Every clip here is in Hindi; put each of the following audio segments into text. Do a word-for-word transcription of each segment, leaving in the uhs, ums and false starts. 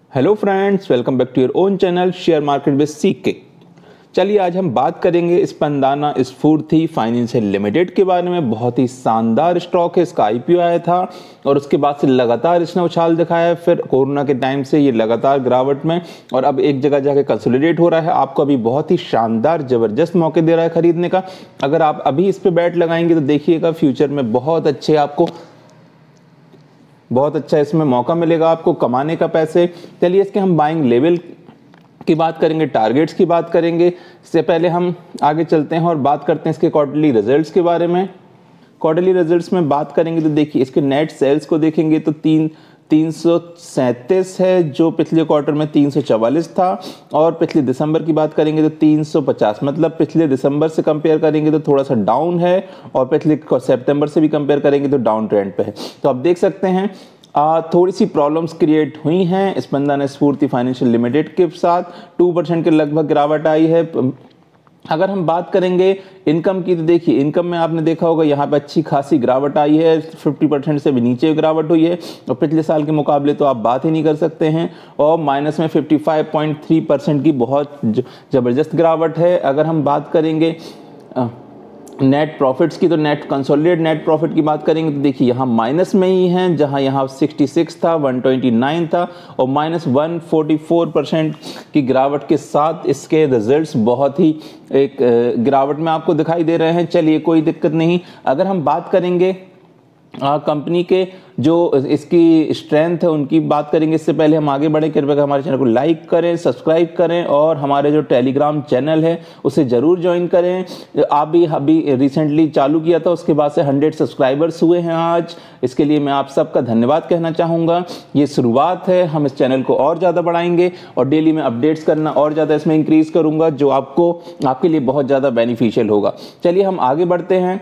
Hello friends, welcome back to your own channel share market with CK. चलिए आज हम बात करेंगे स्पंदाना स्फूर्ति फाइनेंशियल लिमिटेड के बारे में। बहुत ही शानदार स्टॉक है, इसका आईपीओ आया था और उसके बाद से लगातार इसने उछाल दिखाया है। फिर कोरोना के टाइम से ये लगातार गिरावट में और अब एक जगह जाके कंसोलिडेट हो रहा है। आपको अभी बहुत ही शानदार जबरदस्त मौके दे रहा है खरीदने का। अगर आप अभी इस पे बैट लगाएंगे तो देखिएगा फ्यूचर में बहुत अच्छे आपको बहुत अच्छा इसमें मौका मिलेगा आपको कमाने का पैसे। चलिए इसके हम बाइंग लेवल की बात करेंगे, टारगेट्स की बात करेंगे। इससे पहले हम आगे चलते हैं और बात करते हैं इसके क्वार्टरली रिजल्ट्स के बारे में। क्वार्टरली रिजल्ट्स में बात करेंगे तो देखिए इसके नेट सेल्स को देखेंगे तो तीन तीन सौ सैंतीस है, जो पिछले क्वार्टर में तीन सौ चवालीस था। और पिछले दिसंबर की बात करेंगे तो तीन सौ पचास, मतलब पिछले दिसंबर से कंपेयर करेंगे तो थोड़ा सा डाउन है और पिछले सितंबर से भी कंपेयर करेंगे तो डाउन ट्रेंड पे है। तो आप देख सकते हैं आ, थोड़ी सी प्रॉब्लम्स क्रिएट हुई हैं स्पंदना स्फूर्ति फाइनेंशियल लिमिटेड के साथ। टू परसेंट के लगभग गिरावट आई है। अगर हम बात करेंगे इनकम की तो देखिए इनकम में आपने देखा होगा यहाँ पे अच्छी खासी गिरावट आई है, पचास परसेंट से भी नीचे गिरावट हुई है और पिछले साल के मुकाबले तो आप बात ही नहीं कर सकते हैं। और माइनस में पचपन पॉइंट तीन परसेंट की बहुत ज़बरदस्त गिरावट है। अगर हम बात करेंगे आ, नेट प्रॉफिट्स की तो नेट कंसोलिडेटेड नेट प्रॉफिट की बात करेंगे तो देखिए यहाँ माइनस में ही है, जहाँ यहाँ छियासठ था, एक सौ उनतीस था और माइनस एक सौ चौवालीस परसेंट की गिरावट के साथ इसके रिजल्ट्स बहुत ही एक गिरावट में आपको दिखाई दे रहे हैं। चलिए कोई दिक्कत नहीं। अगर हम बात करेंगे कंपनी के जो इसकी स्ट्रेंथ है उनकी बात करेंगे, इससे पहले हम आगे बढ़े कृपया हमारे चैनल को लाइक करें, सब्सक्राइब करें और हमारे जो टेलीग्राम चैनल है उसे ज़रूर ज्वाइन करें। आप भी अभी रिसेंटली चालू किया था, उसके बाद से हंड्रेड सब्सक्राइबर्स हुए हैं आज। इसके लिए मैं आप सबका धन्यवाद कहना चाहूँगा। ये शुरुआत है, हम इस चैनल को और ज़्यादा बढ़ाएंगे और डेली में अपडेट्स करना और ज़्यादा इसमें इंक्रीज़ करूँगा, जो आपको आपके लिए बहुत ज़्यादा बेनिफिशियल होगा। चलिए हम आगे बढ़ते हैं।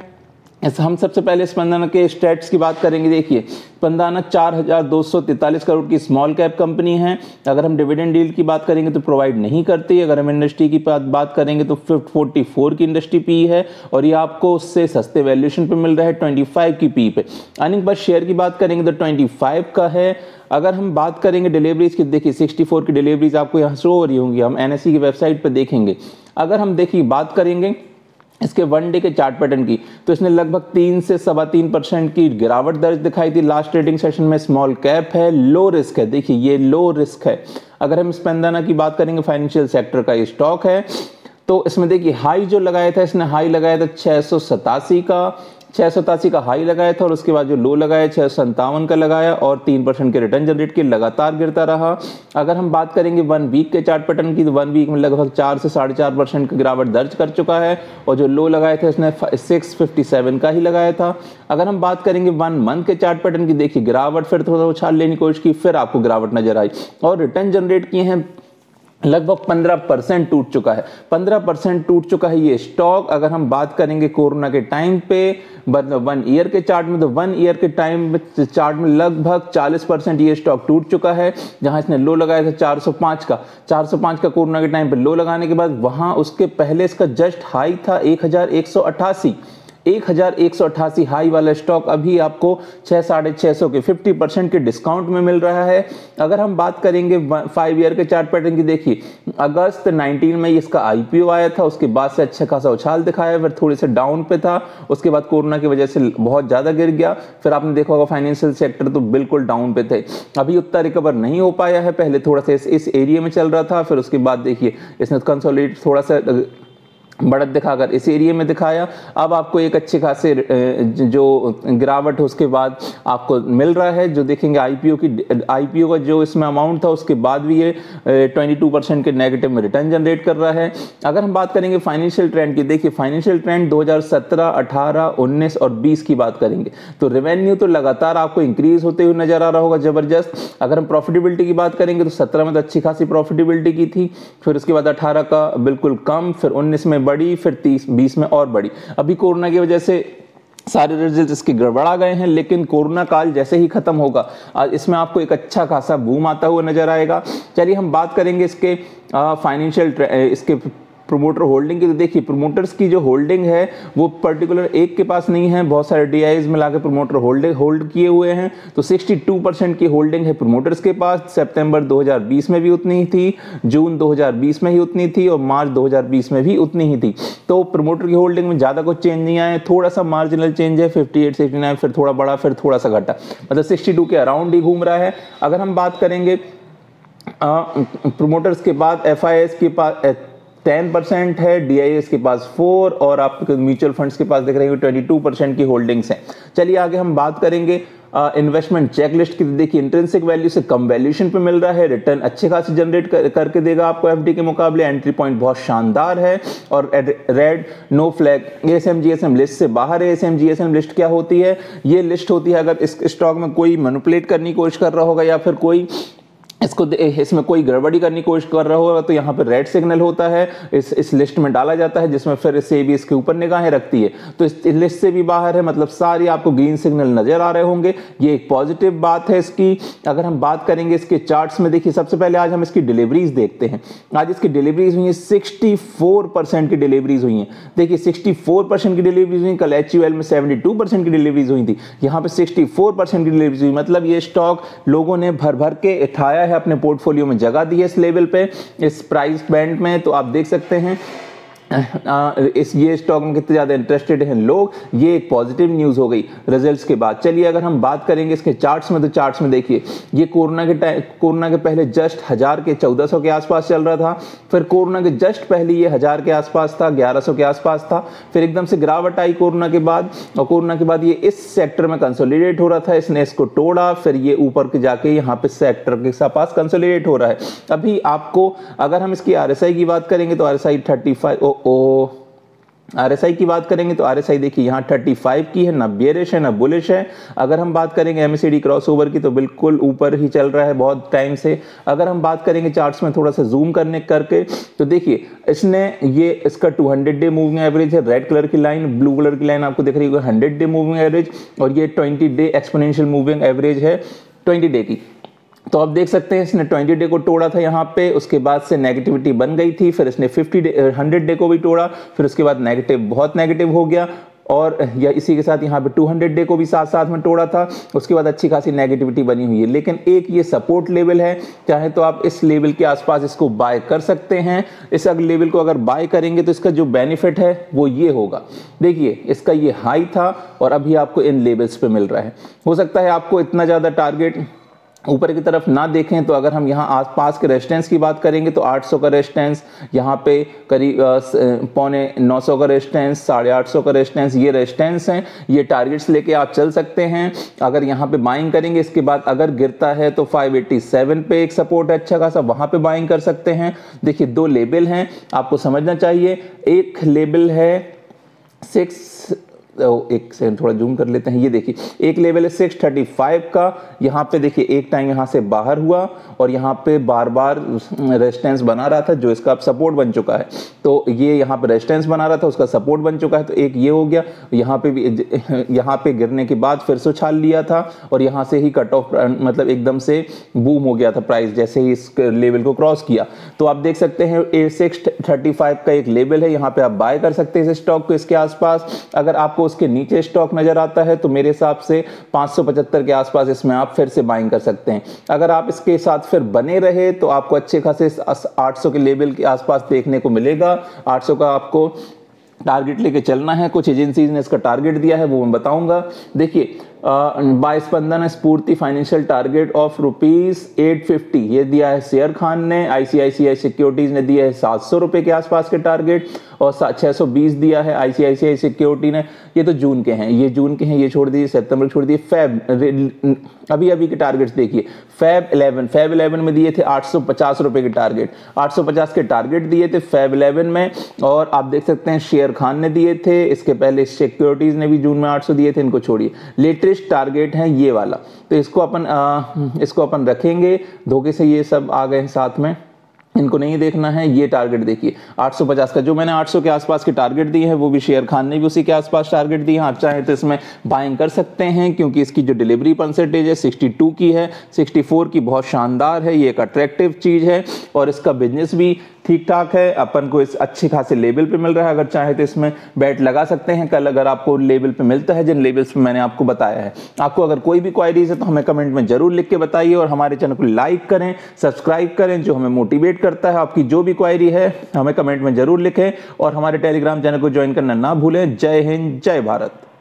हम सबसे पहले स्पंदना के स्टेट्स की बात करेंगे। देखिए स्पंदना चार हज़ार दो सौ तैंतालीस करोड़ की स्मॉल कैप कंपनी है। अगर हम डिविडेंड डील की बात करेंगे तो प्रोवाइड नहीं करती। अगर हम इंडस्ट्री की बात करेंगे तो चौवालीस की इंडस्ट्री पी है और ये आपको उससे सस्ते वैल्यूएशन पे मिल रहा है पच्चीस की पी पे। अर्निंग पर शेयर की बात करेंगे तो पच्चीस का है। अगर हम बात करेंगे डिलीवरीज की, देखिए चौंसठ की डिलीवरीज आपको यहाँ शो हो रही होंगी, हम एनएसई की वेबसाइट पर देखेंगे। अगर हम देखिए बात करेंगे इसके वन डे के चार्ट पैटर्न की तो इसने लगभग तीन से सवा तीन परसेंट की गिरावट दर्ज दिखाई थी लास्ट ट्रेडिंग सेशन में। स्मॉल कैप है, लो रिस्क है, देखिए ये लो रिस्क है। अगर हम स्पंदना की बात करेंगे फाइनेंशियल सेक्टर का ये स्टॉक है तो इसमें देखिए हाई जो लगाया था, इसने हाई लगाया था छह सौ सतासी का छह सौ सतासी का हाई लगाया था और उसके बाद जो लो लगाया छह सौ संतावन का लगाया और तीन परसेंट के रिटर्न जनरेट के लगातार गिरता रहा। अगर हम बात करेंगे वन वीक के चार्ट पैटर्न की तो वन वीक में लगभग चार से साढ़े चार परसेंट की गिरावट दर्ज कर चुका है और जो लो लगाया था इसने सिक्स फिफ्टी सेवन का ही लगाया था। अगर हम बात करेंगे वन मंथ के चार्ट पैटर्न की, देखिए गिरावट फिर थोड़ा उछाल लेने की कोशिश की, फिर आपको गिरावट नजर आई और रिटर्न जनरेट किए हैं लगभग पंद्रह परसेंट टूट चुका है। पंद्रह परसेंट टूट चुका है ये स्टॉक। अगर हम बात करेंगे कोरोना के टाइम पे वन ईयर के चार्ट में तो वन ईयर के टाइम चार्ट में लगभग चालीस परसेंट ये स्टॉक टूट चुका है। जहां इसने लो लगाया था चार सौ पाँच का चार सौ पाँच का कोरोना के टाइम पे लो लगाने के बाद वहां उसके पहले इसका जस्ट हाई था एक हज़ार एक सौ अट्ठासी एक हज़ार एक सौ अट्ठासी हाई वाला स्टॉक अभी आपको छह साढ़े छह सौ के पचास परसेंट के डिस्काउंट में मिल रहा है। अगर हम बात करेंगे फाइव ईयर के चार्ट पैटर्न की, देखिए अगस्त उन्नीस में इसका आईपीओ आया था, उसके बाद से अच्छा खासा उछाल दिखाया, फिर थोड़े से डाउन पे था, उसके बाद कोरोना की वजह से बहुत ज्यादा गिर गया। फिर आपने देखा होगा फाइनेंशियल सेक्टर तो बिल्कुल डाउन पे थे, अभी उतना रिकवर नहीं हो पाया है। पहले थोड़ा सा इस, इस एरिया में चल रहा था, फिर उसके बाद देखिए इसने कंसोलिडेट थोड़ा सा बढ़त दिखाकर इस एरिया में दिखाया। अब आपको एक अच्छे खासे जो गिरावट है उसके बाद आपको मिल रहा है। जो देखेंगे आईपीओ की आईपीओ का जो इसमें अमाउंट था उसके बाद भी ये बाईस परसेंट के नेगेटिव में रिटर्न जनरेट कर रहा है। अगर हम बात करेंगे फाइनेंशियल ट्रेंड की, देखिए फाइनेंशियल ट्रेंड दो हज़ार सत्रह, अठारह, उन्नीस और बीस की बात करेंगे तो रेवेन्यू तो लगातार आपको इंक्रीज होते हुए नजर आ रहा होगा जबरदस्त। अगर हम प्रॉफिटेबिलिटी की बात करेंगे तो सत्रह में तो अच्छी खासी प्रॉफिटेबिलिटी की थी, फिर उसके बाद अठारह का बिल्कुल कम, फिर उन्नीस में बड़ी, फिर तीस बीस में और बड़ी। अभी कोरोना की वजह से सारे रिजल्ट इसके गड़बड़ा गए हैं, लेकिन कोरोना काल जैसे ही खत्म होगा इसमें आपको एक अच्छा खासा बूम आता हुआ नजर आएगा। चलिए हम बात करेंगे इसके फाइनेंशियल इसके प्रोमोटर होल्डिंग की, तो देखिए प्रोमोटर्स की जो होल्डिंग है वो पर्टिकुलर एक के पास नहीं है, बहुत सारे डीआईज मिला के प्रोमोटर होल्डिंग होल्ड किए हुए हैं। तो बासठ परसेंट की होल्डिंग है प्रोमोटर्स के पास। सितंबर दो हज़ार बीस में भी उतनी ही थी, जून दो हज़ार बीस में ही उतनी थी और मार्च दो हज़ार बीस में भी उतनी ही थी। तो प्रोमोटर की होल्डिंग में ज्यादा कुछ चेंज नहीं आया, थोड़ा सा मार्जिनल चेंज है, अट्ठावन, उनहत्तर, फिर थोड़ा बड़ा, फिर थोड़ा सा घटा, मतलब बासठ के अराउंड ही घूम रहा है। अगर हम बात करेंगे प्रोमोटर्स के बाद एफ आई एस के पास टेन परसेंट है, डीआईएस के पास फोर और आपके म्यूचुअल फंड्स के पास देख रहे हैं बाईस परसेंट की होल्डिंग्स हैं। चलिए आगे हम बात करेंगे इन्वेस्टमेंट चेकलिस्ट की। देखिए इंट्रिंसिक वैल्यू से कम वैल्यूएशन पे मिल रहा है, रिटर्न अच्छे खासे जनरेट कर, करके देगा आपको एफडी के मुकाबले, एंट्री पॉइंट बहुत शानदार है और red no flag. ASM GSM list से बाहर है। एएसएम जीएसएम लिस्ट क्या होती है? ये लिस्ट होती है अगर इस स्टॉक में कोई मैनिपुलेट करने की कोशिश कर रहा होगा या फिर कोई इसको इसमें कोई गड़बड़ी करने की कोशिश कर रहा होगा तो यहाँ पे रेड सिग्नल होता है, इस इस लिस्ट में डाला जाता है, जिसमें फिर से भी इसके ऊपर निगाहें रखती है। तो इस लिस्ट से भी बाहर है, मतलब सारी आपको ग्रीन सिग्नल नजर आ रहे होंगे। ये एक पॉजिटिव बात है इसकी। अगर हम बात करेंगे इसके चार्ट्स में, देखिए सबसे पहले आज हम इसकी डिलीवरीज देखते हैं। आज इसकी डिलीवरीज हुई है चौंसठ परसेंट की डिलीवरीज हुई है। देखिए चौंसठ परसेंट की डिलीवरीज हुई, कल एचयूएल में बहत्तर परसेंट की डिलीवरीज हुई थी, यहाँ पे चौंसठ परसेंट की डिलीवरीज हुई। मतलब ये स्टॉक लोगों ने भर भर के उठाया है, अपने पोर्टफोलियो में जगह दी है इस लेवल पे, इस प्राइस बैंड में। तो आप देख सकते हैं आ, इस ये स्टॉक में कितने ज्यादा इंटरेस्टेड हैं लोग। ये एक पॉजिटिव न्यूज हो गई रिजल्ट्स के बाद। चलिए अगर हम बात करेंगे इसके चार्ट्स में, तो चार्ट्स में देखिए ये कोरोना के टाइम कोरोना के पहले जस्ट हजार के चौदह सौ के आसपास चल रहा था, फिर कोरोना के जस्ट पहले ये हजार के आसपास था, ग्यारह सौ के आसपास था, फिर एकदम से गिरावट आई कोरोना के बाद, और कोरोना के बाद ये इस सेक्टर में कंसोलिडेट हो रहा था, इसने इसको तोड़ा, फिर ये ऊपर के जाके यहाँ पे सेक्टर के पास कंसोलिडेट हो रहा है। अभी आपको अगर हम इसकी आरएसआई की बात करेंगे तो आरएसआई पैंतीस ओ आरएसआई की बात करेंगे तो आरएसआई देखिए यहाँ पैंतीस की है, ना बेयरिश है ना बुलिश है। अगर हम बात करेंगे एमएसीडी क्रॉसओवर की तो बिल्कुल ऊपर ही चल रहा है बहुत टाइम से। अगर हम बात करेंगे चार्ट्स में थोड़ा सा जूम करने करके तो देखिए इसने ये इसका दो सौ डे मूविंग एवरेज है, रेड कलर की लाइन, ब्लू कलर की लाइन आपको दिख रही है सौ डे मूविंग एवरेज, और ये बीस डे एक्सपोनेंशियल मूविंग एवरेज है बीस डे की। तो आप देख सकते हैं इसने बीस डे को तोड़ा था यहाँ पे, उसके बाद से नेगेटिविटी बन गई थी, फिर इसने पचास डे सौ डे को भी तोड़ा, फिर उसके बाद नेगेटिव बहुत नेगेटिव हो गया, और या इसी के साथ यहाँ पे दो सौ डे को भी साथ साथ में तोड़ा था, उसके बाद अच्छी खासी नेगेटिविटी बनी हुई है। लेकिन एक ये सपोर्ट लेवल है, चाहे तो आप इस लेवल के आसपास इसको बाय कर सकते हैं। इस अगले लेवल को अगर बाय करेंगे तो इसका जो बेनिफिट है वो ये होगा, देखिए इसका ये हाई था और अभी आपको इन लेवल्स पे मिल रहा है। हो सकता है आपको इतना ज्यादा टारगेट ऊपर की तरफ ना देखें, तो अगर हम यहाँ आसपास के रेजिस्टेंस की बात करेंगे तो आठ सौ का रेजिस्टेंस, यहाँ पे करीब पौने नौ सौ का रेजिस्टेंस, साढ़े आठ सौ का रेजिस्टेंस, ये रेजिस्टेंस हैं, ये टारगेट्स लेके आप चल सकते हैं। अगर यहाँ पे बाइंग करेंगे, इसके बाद अगर गिरता है तो पाँच सौ सत्तासी पे एक सपोर्ट है अच्छा खासा, वहां पे बाइंग कर सकते हैं। देखिए दो लेवल हैं, आपको समझना चाहिए। एक लेवल है सिक्स तो एक से थोड़ा जूम कर लेते हैं, ये देखिए एक लेवल है छह सौ पैंतीस का, यहाँ पे देखिए एक टाइम यहाँ से बाहर हुआ और यहाँ पे बार बार रेजिस्टेंस बना रहा था, जो इसका अब सपोर्ट बन चुका है। तो ये यहाँ पे रेजिस्टेंस बना रहा था, उसका सपोर्ट बन चुका है, तो एक ये हो गया। यहाँ पे भी यहाँ पे गिरने के बाद फिर से उछाल लिया था और यहाँ से ही कट ऑफ मतलब एकदम से बूम हो गया था प्राइस जैसे ही इस लेवल को क्रॉस किया। तो आप देख सकते हैं छह सौ पैंतीस का एक लेवल है, यहाँ पे आप बाय कर सकते हैं इस स्टॉक को इसके आसपास। अगर आपको उसके नीचे स्टॉक नजर आता है तो मेरे हिसाब से पाँच सौ पचहत्तर के आसपास इसमें आप फिर से बाइंग कर सकते हैं। अगर आप इसके साथ फिर बने रहे तो आपको अच्छे खासे आठ सौ के लेवल के आसपास देखने को मिलेगा। आठ सौ का आपको टारगेट लेके चलना है। कुछ एजेंसीज ने इसका टारगेट दिया है, वो मैं बताऊंगा। देखिए buy Spandana Sphoorty financial target of rupees eight fifty ये दिया है शेयर खान ने। आईसीआईसीआई सिक्योरिटीज ने दिया है सात सौ रुपए के आसपास के टारगेट और छह सौ बीस दिया है आईसीआईसीआई सिक्योरिटी ने। ये तो जून के हैं, ये जून के हैं, ये छोड़ दीजिए, सितंबर छोड़ दीजिए। फैब अभी अभी के टारगेट्स देखिए, फैब इलेवन फैब इलेवन में दिए थे आठ सौ पचास रुपए के टारगेट, आठ सौ पचास के टारगेट दिए थे फैब इलेवन में। और आप देख सकते हैं शेयर खान ने दिए थे, इसके पहले सिक्योरिटीज ने भी जून में आठ सौ दिए थे, इनको छोड़िए। लेटेस्ट टारगेट है ये वाला, तो इसको अपन आ, इसको अपन रखेंगे। धोखे से ये सब आ गए साथ में, इनको नहीं देखना है। ये टारगेट देखिए आठ सौ पचास का, जो मैंने आठ सौ के आसपास के टारगेट दिए हैं वो भी शेयर खान ने भी उसी के आसपास टारगेट दिए हैं। आप चाहें तो इसमें बाइंग कर सकते हैं क्योंकि इसकी जो डिलीवरी परसेंटेज है बासठ की है, चौंसठ की बहुत शानदार है, ये एक अट्रैक्टिव चीज है और इसका बिजनेस भी ठीक ठाक है, अपन को इस अच्छे खासे लेवल पे मिल रहा है। अगर चाहे तो इसमें बैट लगा सकते हैं कल, अगर आपको लेवल पे मिलता है जिन लेवल्स पे मैंने आपको बताया है। आपको अगर कोई भी क्वायरीज है तो हमें कमेंट में जरूर लिख के बताइए, और हमारे चैनल को लाइक करें, सब्सक्राइब करें, जो हमें मोटिवेट करता है। आपकी जो भी क्वायरी है हमें कमेंट में जरूर लिखें, और हमारे टेलीग्राम चैनल को ज्वाइन करना ना भूलें। जय हिंद, जय भारत।